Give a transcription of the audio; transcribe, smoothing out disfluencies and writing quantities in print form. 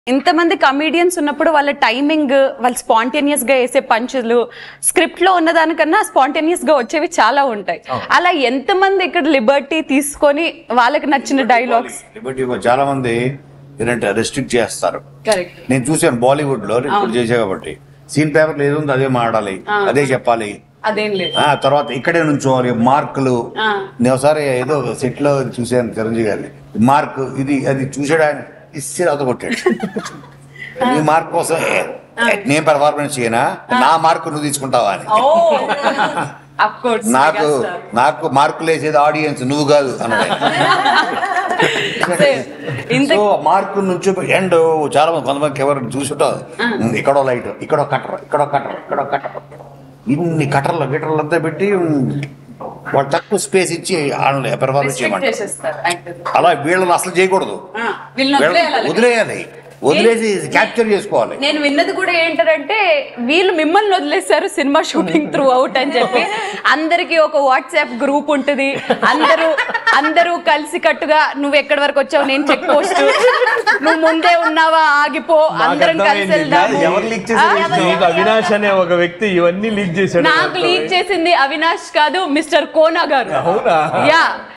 ఇంతమంది కమెడియన్స్ ఉన్నప్పుడు వాళ్ళ టైమింగ్ వాళ్ళు స్పాంటేనియస్ గా వేసే పంచులు స్క్రిప్ట్ లో ఉన్నదానికన్నా స్పాంటేనియస్ గా వచ్చేవి చాలా ఉంటాయి. అలా ఎంతమంది ఇక్కడ లిబర్టీ తీసుకొని వాళ్ళకి నచ్చిన డైలాగ్స్? లిబర్టీ చాలా మంది ఏంటంటే రెస్ట్రిక్ట్ చేస్తారు. నేను చూసాను బాలీవుడ్ లో ఇప్పుడు చేసా కాబట్టి సీన్ పేపర్ లేదు అదే మాట్లాడాలి, అదే చెప్పాలి, అదేం లేదు. తర్వాత ఇక్కడే నుంచోవాలి మార్కులు. నేను ఒకసారి ఏదో సెట్ లో చూసాను చిరంజీవి గారి మార్క్ ఇది అది చూసాడు, ఆయన ఇస్తే అవత కొట్టాడు. నీ మార్క్ కోసం నేను పెర్ఫార్మెన్స్ చేయనా, నా మార్కు నువ్వు తీసుకుంటావా అని. నాకు మార్కులు వేసేది ఆడియన్స్ నువ్వు కాదు అన్నాడు. సో మార్కు నుంచి ఎండ్ చాలా మంది కొంతమంది ఎవరు చూసుంటావు, ఇక్కడో లైట్, ఇక్కడో కట్టర్, ఇక్కడో కట్టర్, ఇక్కడో కట్టర్, ఇన్ని కట్టర్లు గిట్టర్లు అంతా పెట్టి వాళ్ళు తక్కువ స్పేస్ ఇచ్చి పెర్ఫార్మెన్స్ చేయమంటారు. అలా వీళ్ళని అసలు చేయకూడదు, వదిలేయాలి, వదిలేసి క్యాప్చర్ చేసుకోవాలి. నేను విన్నది కూడా ఏంటంటే వీళ్ళు మిమ్మల్ని వదిలేశారు సినిమా షూటింగ్ త్రూ అవుట్ అని చెప్పి. అందరికి ఒక వాట్సాప్ గ్రూప్ ఉంటుంది, అందరూ కలిసి కట్టుగా నువ్వు ఎక్కడి వరకు వచ్చావు, నేను చెక్ పోస్ట్, నువ్వు ముందే ఉన్నావా ఆగిపో, అందరం కలిసి వెళ్దాం. అవినాష్ అనే ఒక వ్యక్తి ఇవన్నీ లీక్ చేశాడు. నాకు లీక్ చేసింది అవినాష్ కాదు, మిస్టర్ కోనా గారు. అవునా? యా.